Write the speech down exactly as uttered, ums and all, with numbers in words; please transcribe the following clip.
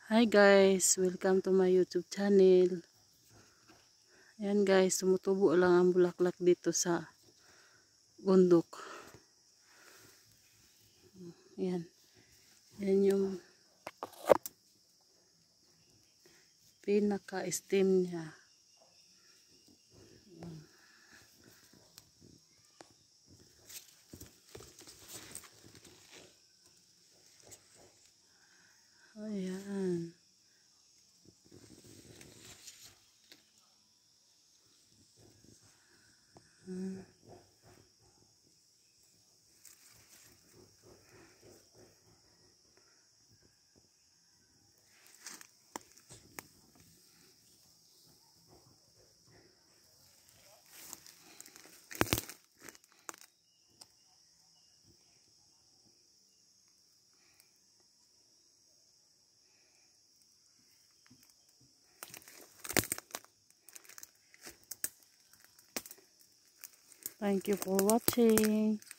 Hi guys, welcome to my YouTube channel. Ayan guys, tumutubo lang ang bulaklak dito sa bundok. Ayan. Ayan yung pinaka-stem niya. Ayan. Hmm. Thank you for watching.